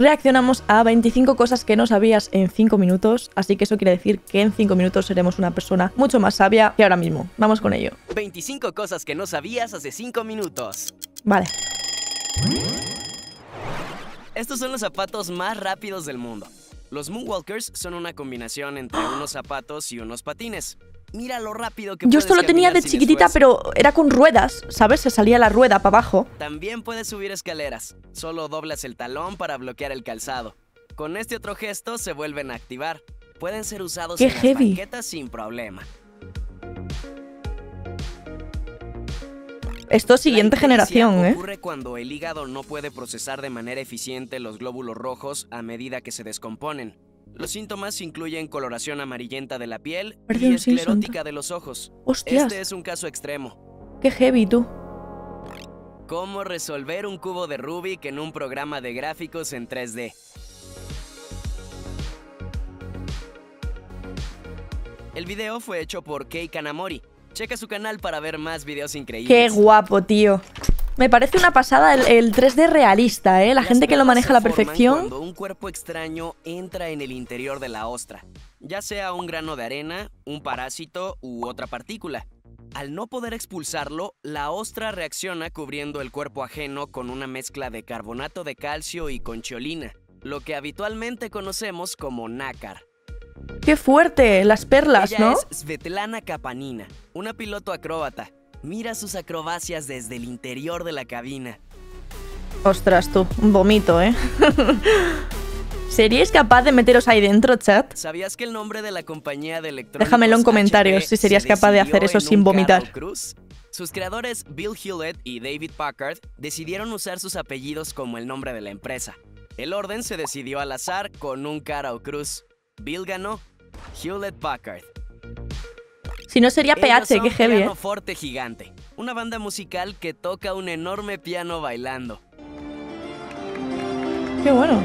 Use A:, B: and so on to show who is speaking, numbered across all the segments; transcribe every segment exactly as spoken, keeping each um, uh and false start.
A: Reaccionamos a veinticinco cosas que no sabías en cinco minutos, así que eso quiere decir que en cinco minutos seremos una persona mucho más sabia que ahora mismo. Vamos con ello.
B: veinticinco cosas que no sabías hace cinco minutos.
A: Vale.
B: Estos son los zapatos más rápidos del mundo. Los Moonwalkers son una combinación entre unos zapatos y unos patines. Mira lo rápido que
A: Yo
B: puedes
A: esto lo tenía de
B: caminar sin
A: chiquitita,
B: esfuerzo.
A: pero era con ruedas, ¿sabes? Se salía la rueda para abajo.
B: También puedes subir escaleras. Solo doblas el talón para bloquear el calzado. Con este otro gesto se vuelven a activar. Pueden ser usados
A: ¡Qué
B: en
A: heavy!
B: las banquetas sin problema.
A: Esto es siguiente
B: La
A: generación,
B: ictericia
A: ¿eh?
B: ocurre cuando el hígado no puede procesar de manera eficiente los glóbulos rojos a medida que se descomponen. Los síntomas incluyen coloración amarillenta de la piel
A: Parece
B: y
A: un Simpson.
B: esclerótica de los ojos.
A: ¡Hostias!
B: Este es un caso extremo.
A: ¡Qué heavy, tú!
B: ¿Cómo resolver un cubo de Rubik en un programa de gráficos en tres D? El video fue hecho por Kei Kanamori. Checa su canal para ver más videos increíbles.
A: ¡Qué guapo, tío! Me parece una pasada el, el tres D realista, ¿eh? La
B: Las
A: gente que lo
B: pruebas
A: maneja a la
B: se forman
A: perfección.
B: Cuando un cuerpo extraño entra en el interior de la ostra, ya sea un grano de arena, un parásito u otra partícula. Al no poder expulsarlo, la ostra reacciona cubriendo el cuerpo ajeno con una mezcla de carbonato de calcio y conchiolina, lo que habitualmente conocemos como nácar.
A: ¡Qué fuerte! Las perlas,
B: Ella
A: ¿no?
B: es Svetlana Kapanina, una piloto acróbata. Mira sus acrobacias desde el interior de la cabina.
A: Ostras, tú. Vomito, ¿eh? ¿Seríais capaz de meteros ahí dentro, chat?
B: ¿Sabías que el nombre de la compañía de electrónicos
A: Déjamelo en comentarios
B: H P
A: si serías
B: se
A: capaz de
B: decidió
A: hacer eso
B: en
A: sin
B: un
A: vomitar.
B: Carol Cruz? Sus creadores Bill Hewlett y David Packard decidieron usar sus apellidos como el nombre de la empresa. El orden se decidió al azar con un Carol Cruz. Bill ganó. Hewlett Packard.
A: Si no sería
B: Ellos
A: P H,
B: son
A: qué heavy, ¿eh?
B: Piano Forte Gigante, una banda musical que toca un enorme piano bailando.
A: Qué bueno.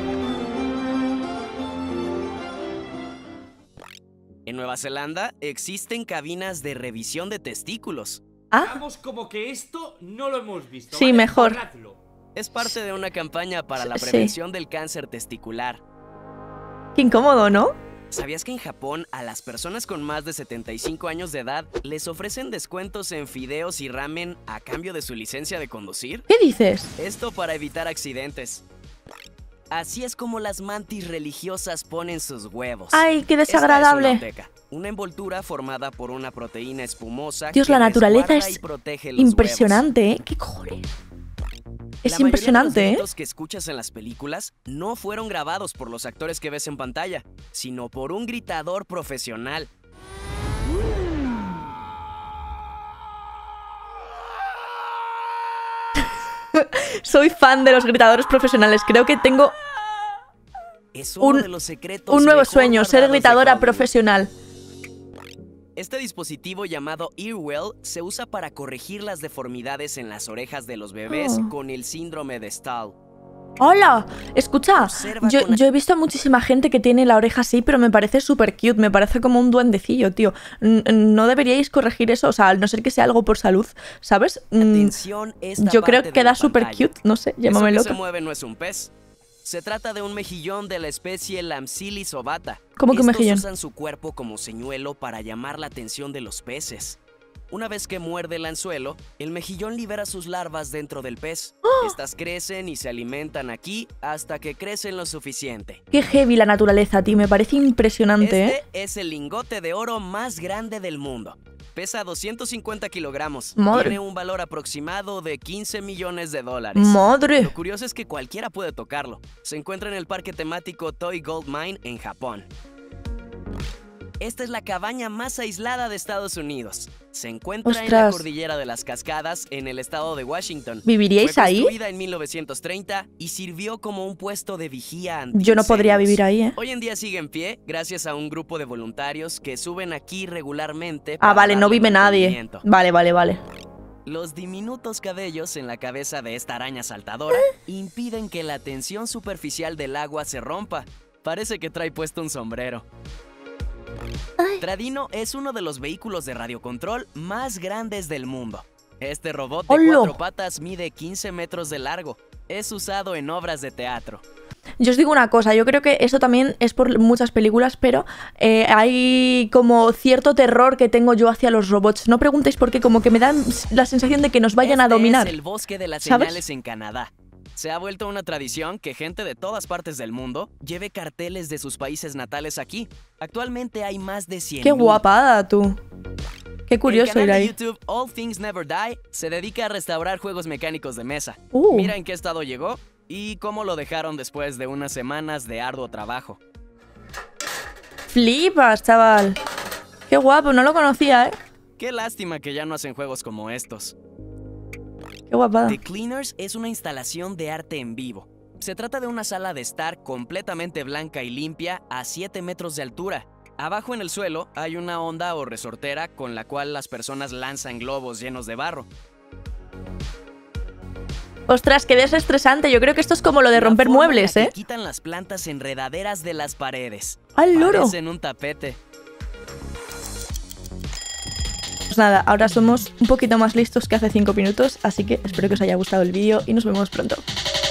B: En Nueva Zelanda existen cabinas de revisión de testículos.
A: Ah,
C: Vamos como que esto no lo hemos visto.
A: Sí,
C: ¿vale?
A: mejor.
C: Borradlo.
B: Es parte de una campaña para la
A: Sí.
B: prevención del cáncer testicular.
A: qué incómodo, ¿no?
B: ¿Sabías que en Japón a las personas con más de setenta y cinco años de edad les ofrecen descuentos en fideos y ramen a cambio de su licencia de conducir?
A: ¿Qué dices?
B: Esto para evitar accidentes. Así es como las mantis religiosas ponen sus huevos.
A: Ay, qué
B: Esta es
A: desagradable.
B: una oteca, una envoltura formada por una proteína espumosa
A: Dios,
B: que
A: la naturaleza
B: resguarda
A: es
B: y protege los
A: impresionante, ¿eh? ¿Qué cojones?
B: huevos.
A: Es
B: La mayoría
A: impresionante,
B: de los
A: ¿eh?
B: gritos que escuchas en las películas no fueron grabados por los actores que ves en pantalla, sino por un gritador profesional.
A: Soy fan de los gritadores profesionales. Creo que tengo
B: Es uno
A: Un-
B: de los secretos
A: un nuevo
B: mejor
A: sueño, ser
B: guardados de
A: gritadora
B: Hollywood.
A: profesional.
B: Este dispositivo llamado Earwell se usa para corregir las deformidades en las orejas de los bebés
A: Oh.
B: con el síndrome de Stahl.
A: ¡Hola! Escucha,
B: Observa
A: yo,
B: con-
A: yo he visto a muchísima gente que tiene la oreja así, pero me parece súper cute, me parece como un duendecillo, tío. N- No deberíais corregir eso, o sea, al no ser que sea algo por salud, ¿sabes? Mm,
B: Atención, esta
A: Yo creo
B: parte
A: que
B: de la
A: da súper
B: pantalla.
A: cute, no sé,
B: Eso
A: llámame
B: que se
A: loca.
B: mueve no es un pez. Se trata de un mejillón de la especie Lampsilis ovata.
A: ¿Cómo que un
B: Estos
A: mejillón?
B: usan su cuerpo como señuelo para llamar la atención de los peces. Una vez que muerde el anzuelo, el mejillón libera sus larvas dentro del pez.
A: ¡Oh!
B: Estas crecen y se alimentan aquí hasta que crecen lo suficiente.
A: Qué heavy la naturaleza, tío, me parece impresionante, ¿eh?
B: Este es el lingote de oro más grande del mundo. Pesa doscientos cincuenta kilogramos.
A: Madre.
B: Tiene un valor aproximado de quince millones de dólares.
A: ¡Madre!
B: Lo curioso es que cualquiera puede tocarlo. Se encuentra en el parque temático Toy Gold Mine en Japón. Esta es la cabaña más aislada de Estados Unidos. Se encuentra en la
A: Ostras.
B: cordillera de las Cascadas, en el estado de Washington.
A: ¿Viviríais
B: Fue
A: ahí?
B: construida en mil novecientos treinta y sirvió como un puesto de vigía anti
A: Yo no podría vivir ahí, ¿eh?
B: Hoy en día sigue en pie gracias a un grupo de voluntarios que suben aquí regularmente.
A: Ah,
B: para
A: vale, no
B: darle
A: vive nadie.
B: mantenimiento.
A: Vale, vale, vale.
B: Los diminutos cabellos en la cabeza de esta araña saltadora impiden que la tensión superficial del agua se rompa. Parece que trae puesto un sombrero. Tradino es uno de los vehículos de radiocontrol más grandes del mundo. Este robot de
A: ¡Hola!
B: cuatro patas mide quince metros de largo. Es usado en obras de teatro.
A: Yo os digo una cosa, yo creo que esto también es por muchas películas, pero eh, hay como cierto terror que tengo yo hacia los robots. No preguntéis por qué, como que me dan la sensación de que nos vayan
B: este
A: a dominar.
B: Es el bosque de las
A: ¿sabes?
B: señales en Canadá. Se ha vuelto una tradición que gente de todas partes del mundo lleve carteles de sus países natales aquí. Actualmente hay más de cien
A: Qué
B: mil.
A: guapada, tú. Qué curioso
B: El
A: ir
B: canal
A: ahí.
B: de YouTube All Things Never Die se dedica a restaurar juegos mecánicos de mesa.
A: Uh.
B: Mira en qué estado llegó y cómo lo dejaron después de unas semanas de arduo trabajo.
A: Flipas, chaval. Qué guapo, no lo conocía, ¿eh?
B: Qué lástima que ya no hacen juegos como estos.
A: Qué guapada.
B: The Cleaners es una instalación de arte en vivo. Se trata de una sala de estar completamente blanca y limpia a siete metros de altura. Abajo en el suelo hay una onda o resortera con la cual las personas lanzan globos llenos de barro.
A: Ostras, qué desestresante. Yo creo que esto es como lo de
B: La
A: romper
B: forma en
A: muebles,
B: la que
A: ¿eh?
B: quitan las plantas enredaderas de las paredes.
A: ¡Al loro!
B: Parecen un tapete.
A: Pues nada, ahora somos un poquito más listos que hace cinco minutos, así que espero que os haya gustado el vídeo y nos vemos pronto.